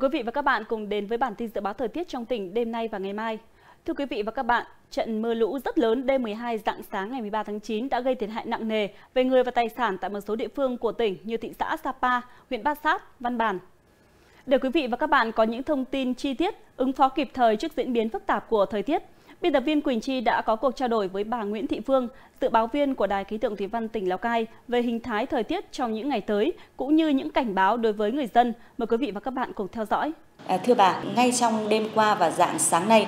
quý vị và các bạn cùng đến với bản tin dự báo thời tiết trong tỉnh đêm nay và ngày mai. Thưa quý vị và các bạn, trận mưa lũ rất lớn đêm 12 rạng sáng ngày 13 tháng 9 đã gây thiệt hại nặng nề về người và tài sản tại một số địa phương của tỉnh như thị xã Sapa, huyện Bát Sát, Văn Bàn. Để quý vị và các bạn có những thông tin chi tiết, ứng phó kịp thời trước diễn biến phức tạp của thời tiết, biên tập viên Quỳnh Chi đã có cuộc trao đổi với bà Nguyễn Thị Phương, dự báo viên của Đài khí tượng thủy văn tỉnh Lào Cai về hình thái thời tiết trong những ngày tới cũng như những cảnh báo đối với người dân. Mời quý vị và các bạn cùng theo dõi. Thưa bà, ngay trong đêm qua và rạng sáng nay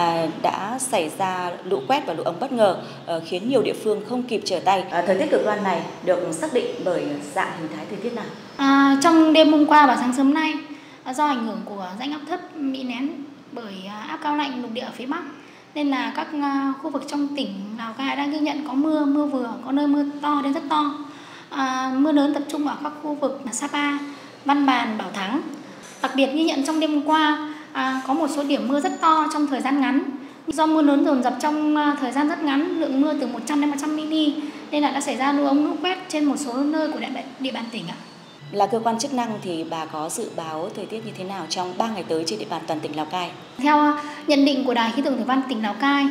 đã xảy ra lũ quét và lũ ống bất ngờ khiến nhiều địa phương không kịp trở tay. Thời tiết cực đoan này được xác định bởi dạng hình thái thời tiết nào? Trong đêm hôm qua và sáng sớm nay, do ảnh hưởng của rãnh áp thấp bị nén bởi áp cao lạnh lục địa ở phía Bắc, nên là các khu vực trong tỉnh Lào Cai đang ghi nhận có mưa vừa, có nơi mưa to đến rất to. Mưa lớn tập trung ở các khu vực Sapa, Văn Bàn, Bảo Thắng. Đặc biệt ghi nhận trong đêm hôm qua có một số điểm mưa rất to trong thời gian ngắn. Do mưa lớn dồn dập trong thời gian rất ngắn, lượng mưa từ 100 đến 100 mm nên là đã xảy ra lũ ống lũ quét trên một số nơi của địa bàn tỉnh ạ. Là cơ quan chức năng thì bà có dự báo thời tiết như thế nào trong 3 ngày tới trên địa bàn toàn tỉnh Lào Cai? Theo nhận định của Đài khí tượng thủy văn tỉnh Lào Cai,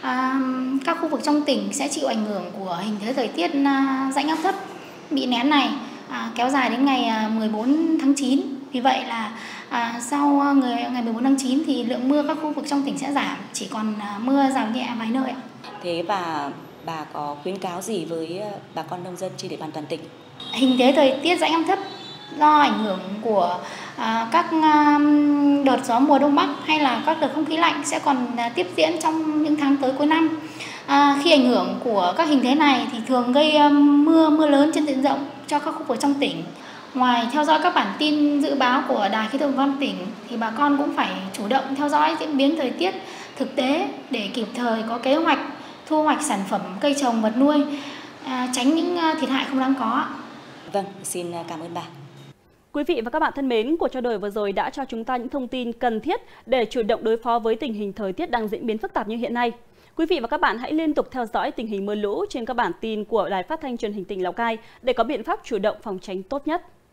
các khu vực trong tỉnh sẽ chịu ảnh hưởng của hình thế thời tiết rãnh áp thấp bị nén này kéo dài đến ngày 14 tháng 9. Vì vậy là sau ngày 14 tháng 9 thì lượng mưa các khu vực trong tỉnh sẽ giảm, chỉ còn mưa rào nhẹ vài nơi ạ. Thế và bà có khuyến cáo gì với bà con nông dân trên địa bàn toàn tỉnh? Hình thế thời tiết rãnh áp thấp do ảnh hưởng của các đợt gió mùa đông bắc hay là các đợt không khí lạnh sẽ còn tiếp diễn trong những tháng tới cuối năm. Khi ảnh hưởng của các hình thế này thì thường gây mưa lớn trên diện rộng cho các khu vực trong tỉnh. Ngoài theo dõi các bản tin dự báo của Đài khí tượng thủy văn tỉnh thì bà con cũng phải chủ động theo dõi diễn biến thời tiết thực tế để kịp thời có kế hoạch thu hoạch sản phẩm cây trồng vật nuôi, tránh những thiệt hại không đáng có. Vâng, xin cảm ơn bà. Quý vị và các bạn thân mến, cuộc trao đổi vừa rồi đã cho chúng ta những thông tin cần thiết để chủ động đối phó với tình hình thời tiết đang diễn biến phức tạp như hiện nay. Quý vị và các bạn hãy liên tục theo dõi tình hình mưa lũ trên các bản tin của Đài Phát thanh Truyền hình tỉnh Lào Cai để có biện pháp chủ động phòng tránh tốt nhất.